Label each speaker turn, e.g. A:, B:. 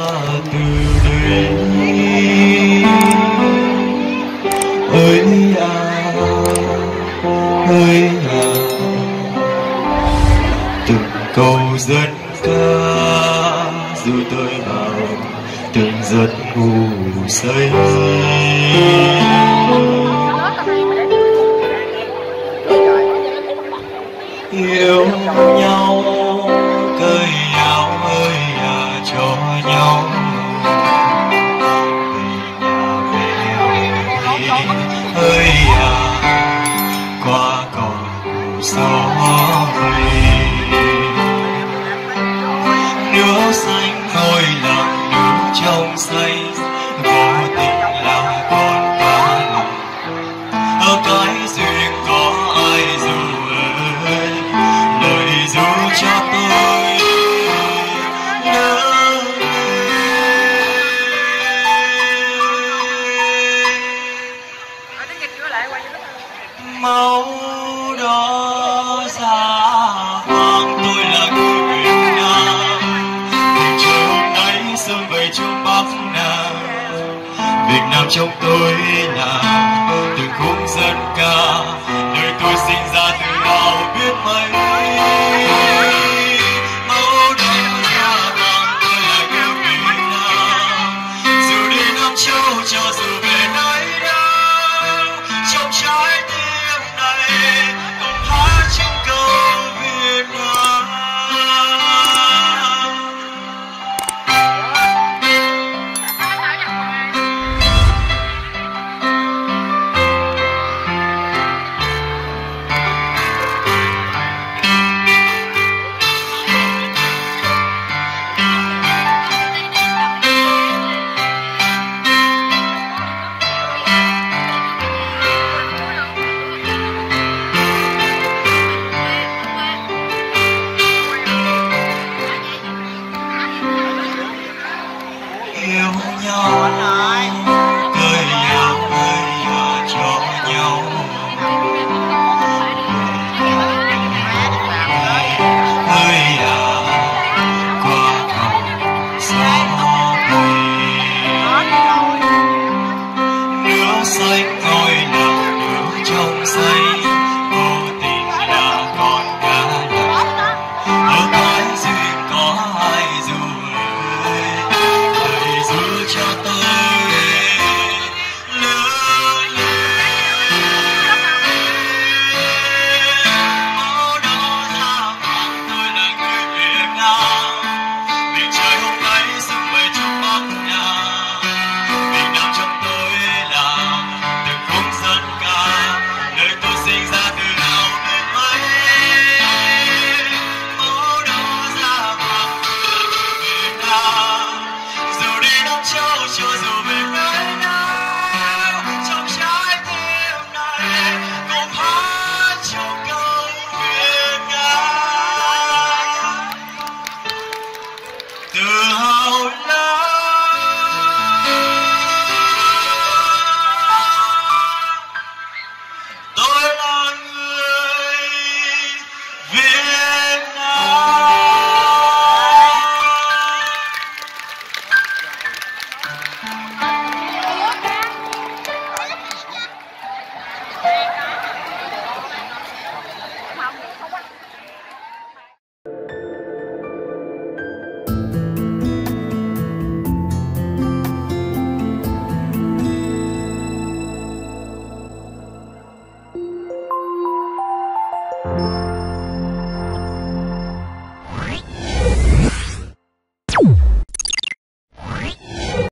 A: từ đây. Ơi à, từng câu dân ca du tôi vào từng giấc ngủ say. Yêu nhau cởi áo ơi à cho nhau về nhà về ơi à qua cầu gió về. Nước xanh ngôi lặng nước trong xanh vô tình là con cá lòng ở cái duyên có ai dù lời ru cho tôi nhớ máu đó ra hoàng. Tôi là người Việt Nam, tình trời hôm nay sớm về trong Bắc Nam. Việt Nam trong tôi là từng khúc dân ca, nơi tôi sinh ra từ nào biết mấy. Máu đó ra vàng, tôi là người Việt Nam. Dù đi Nam Châu cho dù về nơi đâu, trong trái tim này cùng hát trong câu Việt Nam. Yêu nhau cởi áo ơi à cho nhau ơi à qua cầu gió về. Nước xanh ngôi lặng nước trong xanh vô tình là con cá lòng ở cái duyên có ai dù cho tôi lớn lên. Máu đó ra vàng, tôi là người Việt Nam. Vì trời hôm nay sum vầy trong Bắc Nam. Việt Nam trong tôi là từng khúc dân ca, nơi tôi sinh ra từ nào biết mấy. Máu đó ra vàng, tôi là người Việt Nam. Dù đi Nam Châu cho dù về nơi nào, trong trái tim này cùng hát trong câu Việt Nam. Tự hào lắm tôi là người Việt Nam.
B: Thank you.